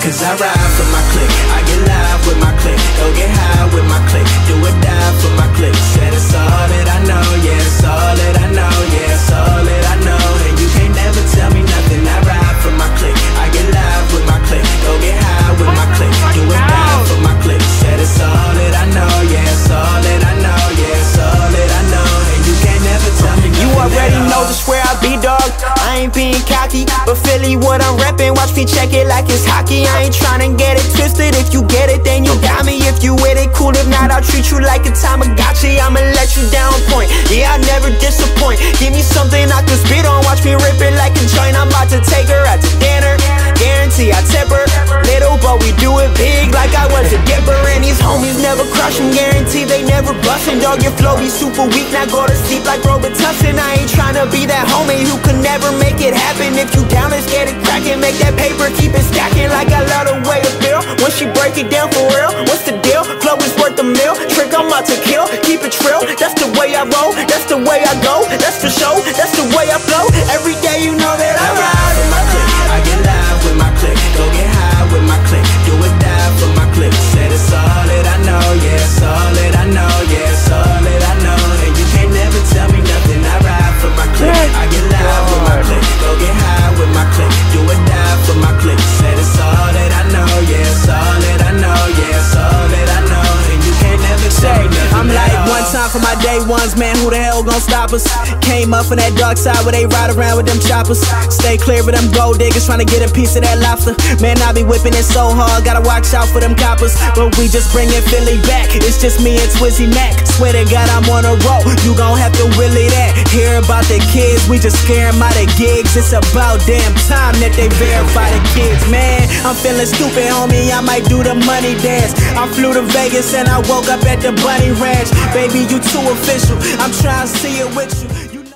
Cause I ride for my clique, I get live with my clique, go get high with my clique, do or die for my clique. Said it's all that I know, yeah, it's all that I know, yeah, it's all that I know. And you can't never tell me nothing. I ride for my clique, I get live with my clique, go get high with my clique, do or die for my clique. Said it's all that I know, yeah, it's all that I know, yeah, it's all that I know. And you can't never tell me nothing. You already know just where I be, dog. I ain't being cocky, but Philly what I'm reppin'. Watch me check it like it's hockey. I ain't tryna get it twisted. If you get it, then you got me. If you with it, cool. If not, I'll treat you like a Tamagotchi. I'ma let you down point. Yeah, I never disappoint. Give me something I can spit on. Watch me rip it like a joint. I'm about to take her out to dinner. Guarantee I tip her. Little, but we do it big like I was a dipper. And these homies never crush them. Guarantee they never bustin'. Dog, your flow be super weak. Now go to sleep like Robitussin. I ain't tryna be that homie who could never make it happen. If you down, let's get it crackin'. Make that paper, keep it stacking like I love the way it feel. Once she break it down for real, what's the deal? Flow is worth a meal. Trick, I'm out to kill. Keep it trill. That's the way I roll. That's the way I go. That's for show. That's the way I flow. Every day you know that I ride with my clique. I get live with my clique, go get high with my clique, do or die for my clique. Said it's all that I know, yeah, it's all that I know, yeah, it's all that I know. And you can't never tell me nothing. I ride for my clique, I get live with my clique, go get high with my clique, do or die for my clique. Said it's all that I know, yeah, it's all that I know, yeah, it's all that I know. And you can't never tell me nothing. I'm like, one time for my day ones, man, who the hell gon' stop us? Came up from that dark side where they ride around with them choppers. Stay clear of them gold diggers trying to get a piece of that lobster. Man, I be whipping it so hard, gotta watch out for them coppers. But we just bringin' Philly back, it's just me and Twizzy Mac. Swear to God I'm on a roll, you gon' have to willy that. Hear about the kids, we just scare 'em out of gigs. It's about damn time that they verify the kids, man. I'm feeling stupid, homie, I might do the money dance. I flew to Vegas and I woke up at the Bunny Ranch. Baby, you too official, I'm trying to see it with you.